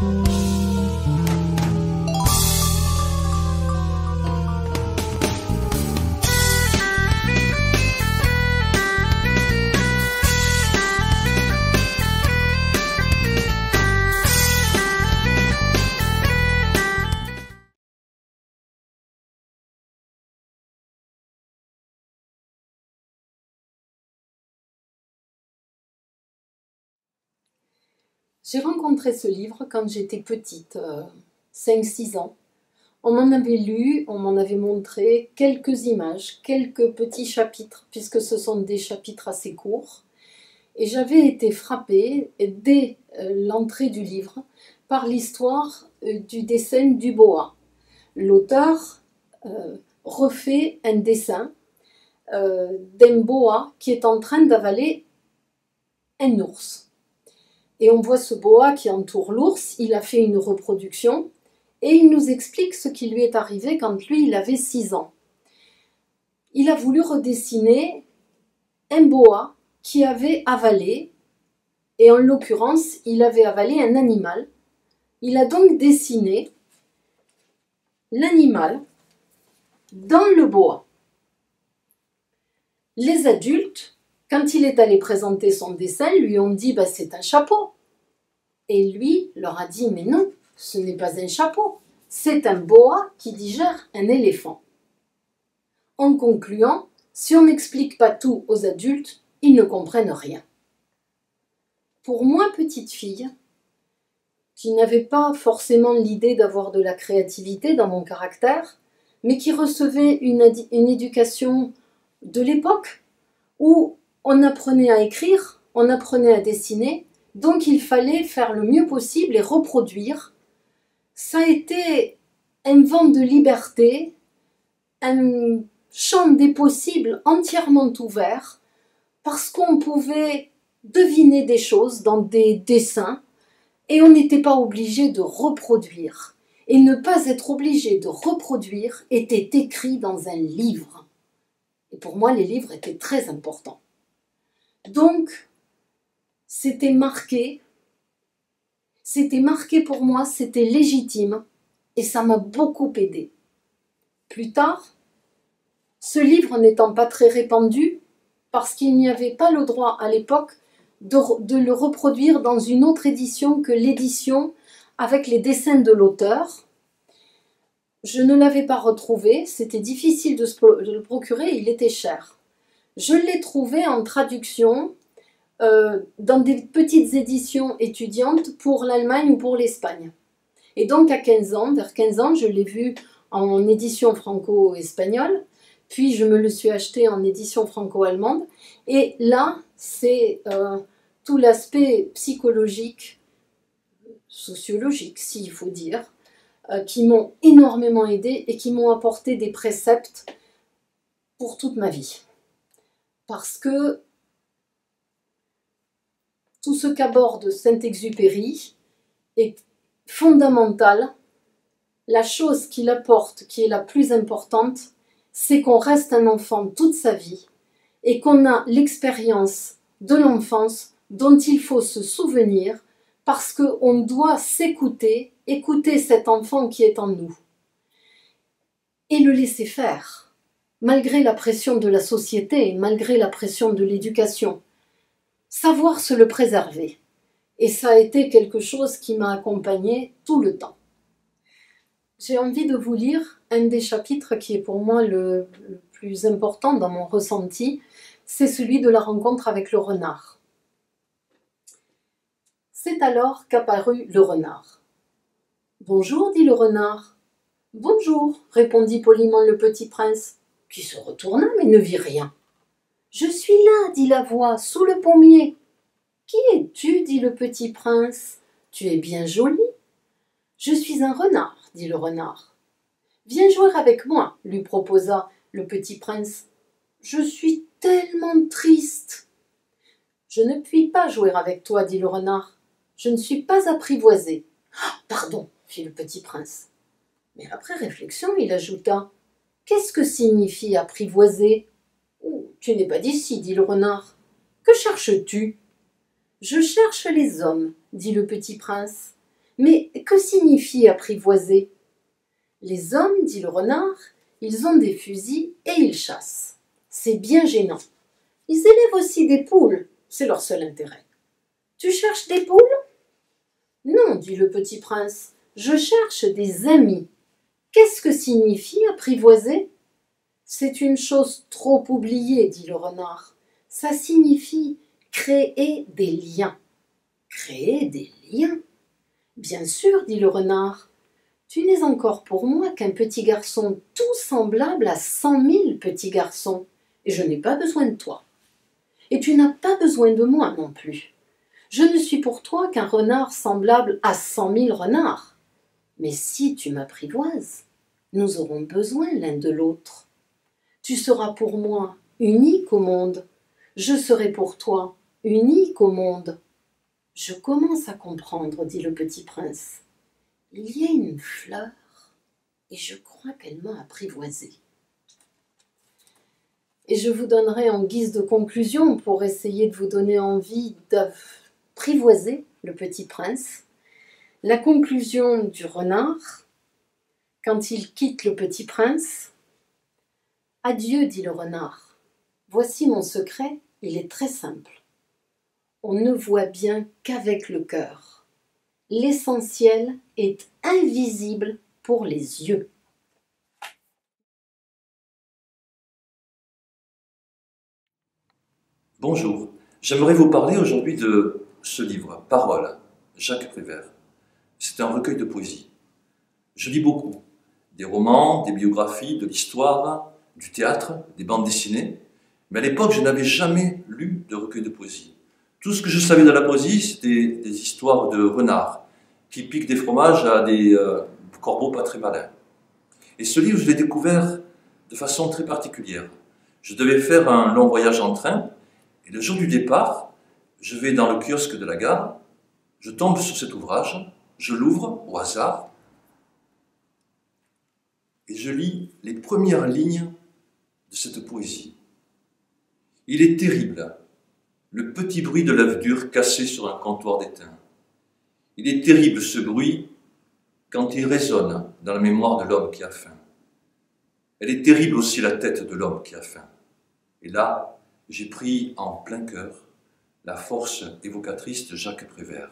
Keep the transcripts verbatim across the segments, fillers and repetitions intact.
J'ai rencontré ce livre quand j'étais petite, euh, cinq six ans. On m'en avait lu, on m'en avait montré quelques images, quelques petits chapitres, puisque ce sont des chapitres assez courts. Et j'avais été frappée, dès euh, l'entrée du livre, par l'histoire euh, du dessin du boa. L'auteur euh, refait un dessin euh, d'un boa qui est en train d'avaler un ours. Et on voit ce boa qui entoure l'ours, il a fait une reproduction, et il nous explique ce qui lui est arrivé quand lui, il avait six ans. Il a voulu redessiner un boa qui avait avalé, et en l'occurrence, il avait avalé un animal. Il a donc dessiné l'animal dans le boa. Les adultes, quand il est allé présenter son dessin, lui ont dit bah, « c'est un chapeau ». Et lui leur a dit « mais non, ce n'est pas un chapeau, c'est un boa qui digère un éléphant ». En concluant, si on n'explique pas tout aux adultes, ils ne comprennent rien. Pour moi, petite fille, qui n'avait pas forcément l'idée d'avoir de la créativité dans mon caractère, mais qui recevait une, une éducation de l'époque où on apprenait à écrire, on apprenait à dessiner, donc il fallait faire le mieux possible et reproduire. Ça a été un vent de liberté, un champ des possibles entièrement ouvert, parce qu'on pouvait deviner des choses dans des dessins et on n'était pas obligé de reproduire. Et ne pas être obligé de reproduire était écrit dans un livre. Et pour moi, les livres étaient très importants. Donc, c'était marqué, c'était marqué pour moi, c'était légitime et ça m'a beaucoup aidé. Plus tard, ce livre n'étant pas très répandu, parce qu'il n'y avait pas le droit à l'époque de, de le reproduire dans une autre édition que l'édition avec les dessins de l'auteur, je ne l'avais pas retrouvé, c'était difficile de, se, de le procurer, il était cher. Je l'ai trouvé en traduction Euh, dans des petites éditions étudiantes pour l'Allemagne ou pour l'Espagne. Et donc à quinze ans, vers quinze ans, je l'ai vu en édition franco-espagnole, puis je me le suis acheté en édition franco-allemande, et là, c'est euh, tout l'aspect psychologique, sociologique, s'il faut dire, euh, qui m'ont énormément aidé et qui m'ont apporté des préceptes pour toute ma vie. Parce que tout ce qu'aborde Saint-Exupéry est fondamental. La chose qu'il apporte, qui est la plus importante, c'est qu'on reste un enfant toute sa vie et qu'on a l'expérience de l'enfance dont il faut se souvenir parce qu'on doit s'écouter, écouter cet enfant qui est en nous et le laisser faire, malgré la pression de la société, malgré la pression de l'éducation. Savoir se le préserver. Et ça a été quelque chose qui m'a accompagnée tout le temps. J'ai envie de vous lire un des chapitres qui est pour moi le, le plus important dans mon ressenti, c'est celui de la rencontre avec le renard. C'est alors qu'apparut le renard. « Bonjour, dit le renard. »« Bonjour, répondit poliment le petit prince, qui se retourna mais ne vit rien. »« Je suis là, dit la voix, sous le pommier. »« Qui es-tu, dit le petit prince. Tu es bien joli. »« Je suis un renard, dit le renard. »« Viens jouer avec moi, lui proposa le petit prince. »« Je suis tellement triste. »« Je ne puis pas jouer avec toi, dit le renard. Je ne suis pas apprivoisé. »« Ah, pardon, fit le petit prince. » Mais après réflexion, il ajouta, « Qu'est-ce que signifie apprivoiser ?»« Oh, tu n'es pas d'ici, dit le renard. Que cherches-tu ?»« Je cherche les hommes, dit le petit prince. Mais que signifie apprivoiser? Les hommes, dit le renard, ils ont des fusils et ils chassent. C'est bien gênant. Ils élèvent aussi des poules, c'est leur seul intérêt. Tu cherches des poules? Non, dit le petit prince, je cherche des amis. Qu'est-ce que signifie apprivoiser? C'est une chose trop oubliée, dit le renard. Ça signifie créer des liens. Créer des liens? Bien sûr, dit le renard. Tu n'es encore pour moi qu'un petit garçon tout semblable à cent mille petits garçons, et je n'ai pas besoin de toi. Et tu n'as pas besoin de moi non plus. Je ne suis pour toi qu'un renard semblable à cent mille renards. Mais si tu m'apprivoises, nous aurons besoin l'un de l'autre. Tu seras pour moi unique au monde. Je serai pour toi unique au monde. Je commence à comprendre, dit le petit prince. Il y a une fleur et je crois qu'elle m'a apprivoisé. Et je vous donnerai en guise de conclusion, pour essayer de vous donner envie d'apprivoiser le petit prince, la conclusion du renard, quand il quitte le petit prince. Adieu, dit le renard. Voici mon secret, il est très simple. On ne voit bien qu'avec le cœur. L'essentiel est invisible pour les yeux. Bonjour, j'aimerais vous parler aujourd'hui de ce livre, Paroles, Jacques Prévert. C'est un recueil de poésie. Je lis beaucoup, des romans, des biographies, de l'histoire, du théâtre, des bandes dessinées, mais à l'époque je n'avais jamais lu de recueil de poésie. Tout ce que je savais de la poésie, c'était des histoires de renards qui piquent des fromages à des euh, corbeaux pas très malins. Et ce livre, je l'ai découvert de façon très particulière. Je devais faire un long voyage en train, et le jour du départ, je vais dans le kiosque de la gare, je tombe sur cet ouvrage, je l'ouvre au hasard, et je lis les premières lignes de cette poésie. Il est terrible, le petit bruit de l'œuf dur cassé sur un comptoir d'étain. Il est terrible ce bruit quand il résonne dans la mémoire de l'homme qui a faim. Elle est terrible aussi la tête de l'homme qui a faim. Et là, j'ai pris en plein cœur la force évocatrice de Jacques Prévert.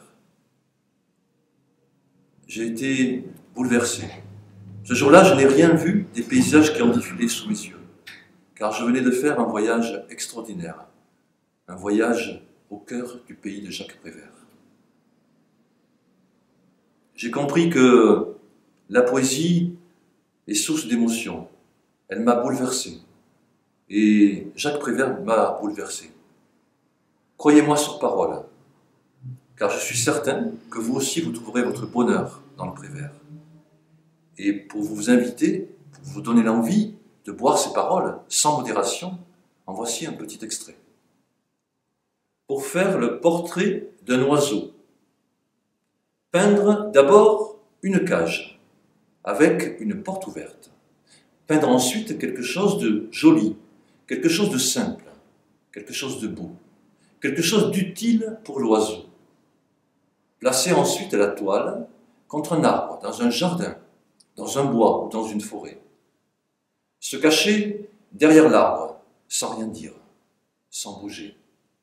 J'ai été bouleversé. Ce jour-là, je n'ai rien vu des paysages qui ont défilé sous mes yeux, car je venais de faire un voyage extraordinaire, un voyage au cœur du pays de Jacques Prévert. J'ai compris que la poésie est source d'émotion. Elle m'a bouleversé. Et Jacques Prévert m'a bouleversé. Croyez-moi sur parole, car je suis certain que vous aussi vous trouverez votre bonheur dans le Prévert. Et pour vous inviter, pour vous donner l'envie de boire ces paroles sans modération, en voici un petit extrait. Pour faire le portrait d'un oiseau, peindre d'abord une cage avec une porte ouverte. Peindre ensuite quelque chose de joli, quelque chose de simple, quelque chose de beau, quelque chose d'utile pour l'oiseau. Placer ensuite la toile contre un arbre, dans un jardin, dans un bois ou dans une forêt. Se cacher derrière l'arbre, sans rien dire, sans bouger.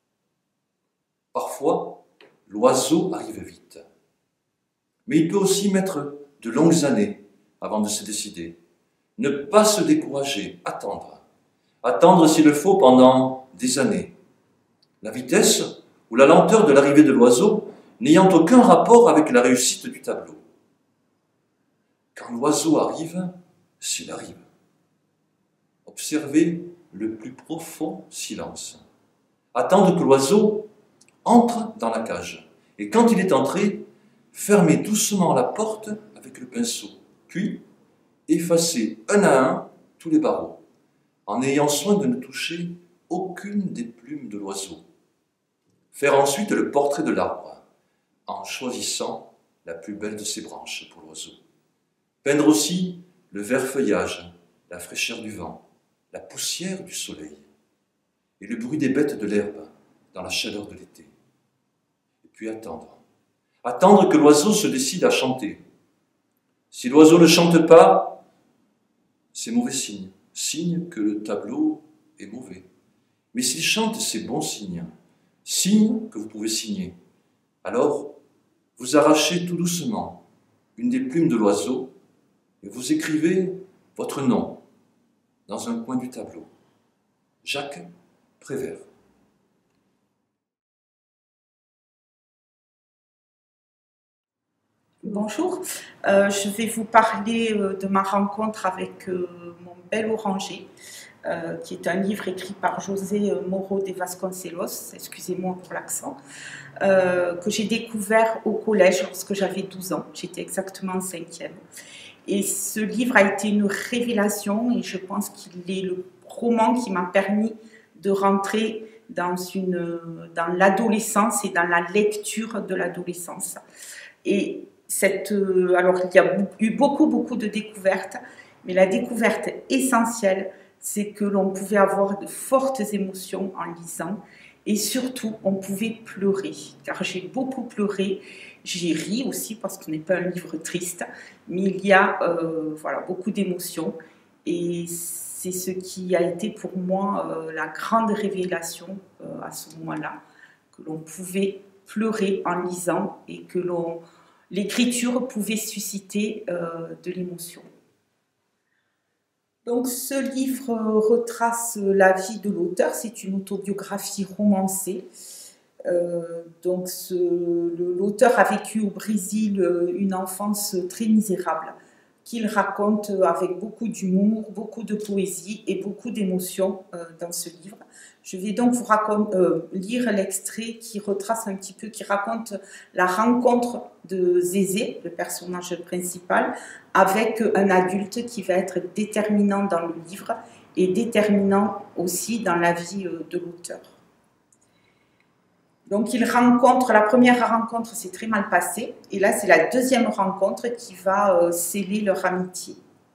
Parfois, l'oiseau arrive vite. Mais il peut aussi mettre de longues années avant de se décider. Ne pas se décourager, attendre. Attendre s'il le faut pendant des années. La vitesse ou la lenteur de l'arrivée de l'oiseau n'ayant aucun rapport avec la réussite du tableau. Quand l'oiseau arrive, s'il arrive. Observez le plus profond silence. Attendre que l'oiseau entre dans la cage. Et quand il est entré, fermez doucement la porte avec le pinceau. Puis, effacez un à un tous les barreaux, en ayant soin de ne toucher aucune des plumes de l'oiseau. Faire ensuite le portrait de l'arbre, en choisissant la plus belle de ses branches pour l'oiseau. Peindre aussi le vert feuillage, la fraîcheur du vent, la poussière du soleil, et le bruit des bêtes de l'herbe dans la chaleur de l'été. Et puis attendre. Attendre que l'oiseau se décide à chanter. Si l'oiseau ne chante pas, c'est mauvais signe, signe que le tableau est mauvais. Mais s'il chante, c'est bon signe, signe que vous pouvez signer. Alors, vous arrachez tout doucement une des plumes de l'oiseau et vous écrivez votre nom dans un coin du tableau. Jacques Prévert. Bonjour, euh, je vais vous parler euh, de ma rencontre avec euh, mon bel oranger, euh, qui est un livre écrit par José Moro de Vasconcelos, excusez-moi pour l'accent, euh, que j'ai découvert au collège lorsque j'avais douze ans, j'étais exactement en cinquième. Et ce livre a été une révélation et je pense qu'il est le roman qui m'a permis de rentrer dans, une, dans l'adolescence et dans la lecture de l'adolescence. Et cette, alors il y a eu beaucoup, beaucoup de découvertes, mais la découverte essentielle, c'est que l'on pouvait avoir de fortes émotions en lisant et surtout, on pouvait pleurer, car j'ai beaucoup pleuré. J'ai ri aussi parce que ce n'est pas un livre triste, mais il y a euh, voilà, beaucoup d'émotions et c'est ce qui a été pour moi euh, la grande révélation euh, à ce moment-là, que l'on pouvait pleurer en lisant et que l'on l'écriture pouvait susciter euh, de l'émotion. Donc ce livre retrace la vie de l'auteur, c'est une autobiographie romancée. Euh, donc l'auteur a vécu au Brésil une enfance très misérable, qu'il raconte avec beaucoup d'humour, beaucoup de poésie et beaucoup d'émotion euh, dans ce livre. Je vais donc vous raconte, euh, lire l'extrait qui retrace un petit peu, qui raconte la rencontre de Zézé, le personnage principal, avec un adulte qui va être déterminant dans le livre et déterminant aussi dans la vie euh, de l'auteur. Donc il rencontre, la première rencontre s'est très mal passée, et là c'est la deuxième rencontre qui va euh, sceller leur amitié.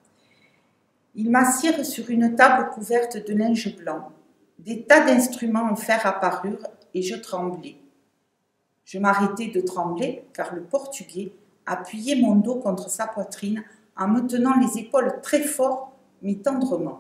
Ils m'assirent sur une table couverte de linge blanc. Des tas d'instruments en fer apparurent et je tremblais. Je m'arrêtai de trembler car le Portugais appuyait mon dos contre sa poitrine en me tenant les épaules très fort mais tendrement.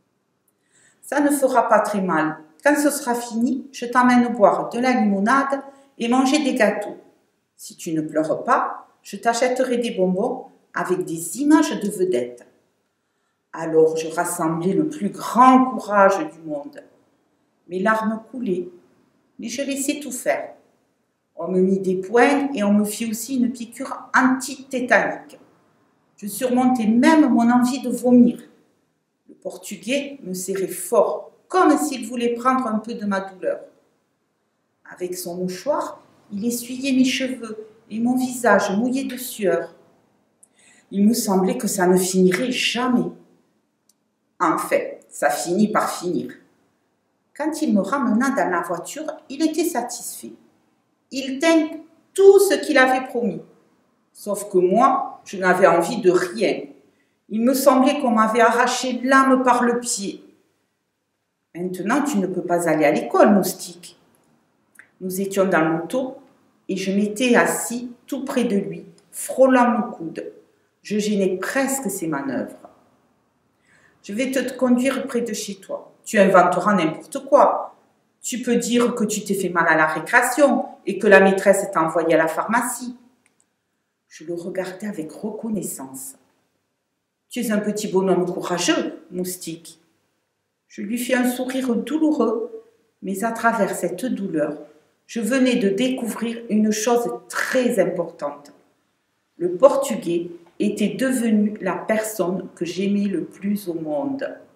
« Ça ne fera pas très mal. Quand ce sera fini, je t'emmène boire de la limonade et manger des gâteaux. Si tu ne pleures pas, je t'achèterai des bonbons avec des images de vedettes. » Alors je rassemblai le plus grand courage du monde. Mes larmes coulaient, mais je laissais tout faire. On me mit des poings et on me fit aussi une piqûre anti-tétanique. Je surmontais même mon envie de vomir. Le Portugais me serrait fort, comme s'il voulait prendre un peu de ma douleur. Avec son mouchoir, il essuyait mes cheveux et mon visage mouillé de sueur. Il me semblait que ça ne finirait jamais. En fait, ça finit par finir. Quand il me ramena dans la voiture, il était satisfait. Il tint tout ce qu'il avait promis. Sauf que moi, je n'avais envie de rien. Il me semblait qu'on m'avait arraché l'âme par le pied. Maintenant, tu ne peux pas aller à l'école, moustique. Nous étions dans l'auto et je m'étais assis tout près de lui, frôlant mon coude. Je gênais presque ses manœuvres. Je vais te conduire près de chez toi. Tu inventeras n'importe quoi. Tu peux dire que tu t'es fait mal à la récréation et que la maîtresse t'a envoyé à la pharmacie. Je le regardais avec reconnaissance. Tu es un petit bonhomme courageux, moustique. Je lui fis un sourire douloureux, mais à travers cette douleur, je venais de découvrir une chose très importante. Le Portugais était devenu la personne que j'aimais le plus au monde.